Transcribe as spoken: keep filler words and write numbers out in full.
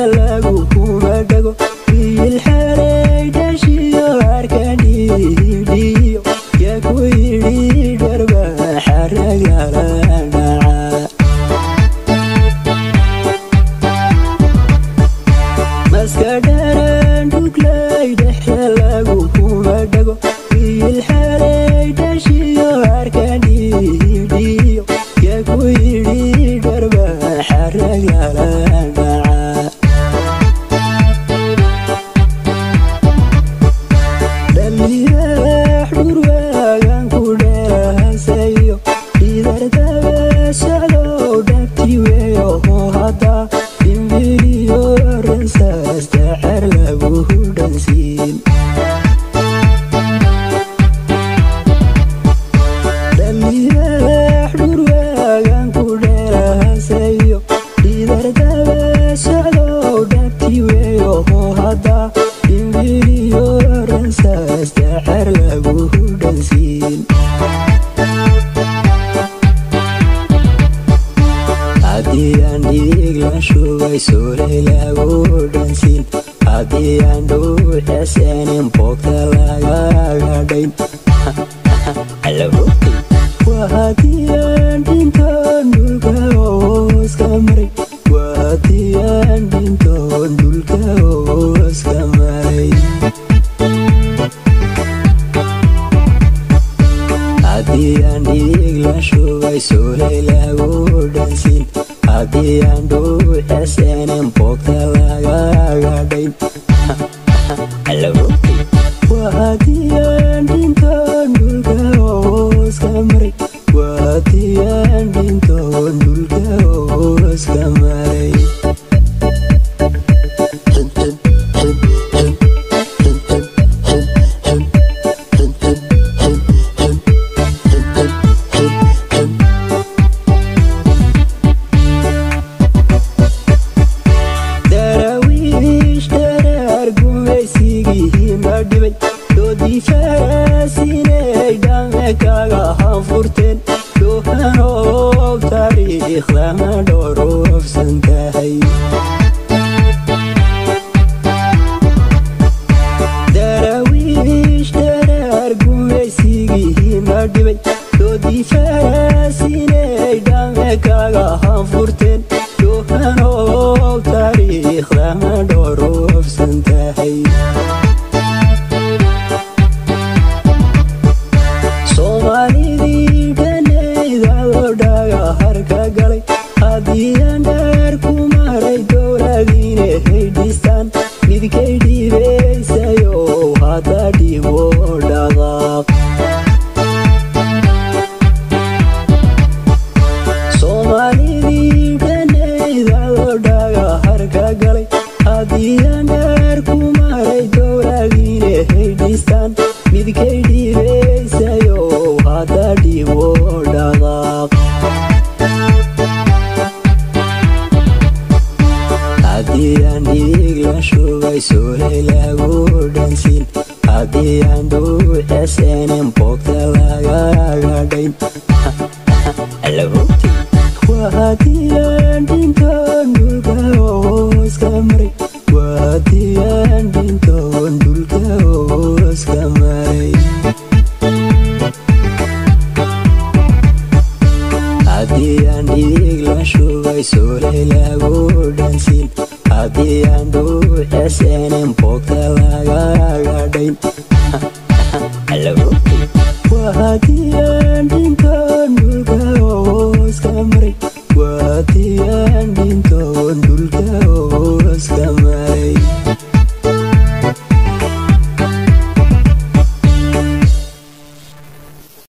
lagu kuma dhago wiil xalay dhashiyo arkadhiidhiyo yaa ku yidhi dharba xaragala dhaca maska dharan dhuglay dhexe lagu kuma dhago wiil xalay dhashiyo arkadhiidhiyo yaa ku yidhi dharba xaragala dhaca dhalliyax dhurwaagan ku dheerahasayo idardaba socdow dhabti weeyo hadda dhimbiliyo ransaas dacar lagu dhansiin dhalliyax dhurwaagan ku dheerahasayo idardaba socdow dhabti weeyo hadda dhimbiliyo ransaas dacar lagu dhansiin haddii aan dhiig la shubay soolay lagu dhansiin haddii aan dhuuxeseenin boogta lagaga dhayn waa haddii aan dhintoon dhulka hooska maray waa haddii aan dhintoon dhulka hooska maray haddii aan dhiig la shubay soolay lagu dhansiin haddii aan dhuuxeseenin boogta lagaga dhayn waa haddii aan dhintoon dhulka hooska maray waa haddii aan dhintoon dhulka hooska maray daraawiish daraar gumaysigii ma dhibay doodii faraasinay dhame kaga hanfurteen dhoohanoob taariikhda ma dhowrofsan tahay daraawiish daraar gumaysigii ma dhibay doodii faraasinay dhame kaga hanfurteen dhoohanoob taariikhda ma dhowrofsan tahay soomaalidii dhanayda loo dhaga harka galay haddii aan dhaar ku maray dowladiina haydhistaan midkay dhibaysayo hadda dhibo dhaqaaq soomaalidii dhanayda loo dhaga harka galay haddii aan dhaar ku maray dowladiina haydhistaan midkay dhibaysayo hadda dhibo dhaqaaq haddii aan dhiig la shubay soolay lagu dhansiin haddii aan dhuuxeseenin boogta lagaga dhayn waa haddii aan dhintoon dhulka hooska maray waa haddii aan dhintoon dhulka hooska maray haddii aan dhiig la shubay soolay lagu dhansiin haddii aan dhuuxeseenin boogta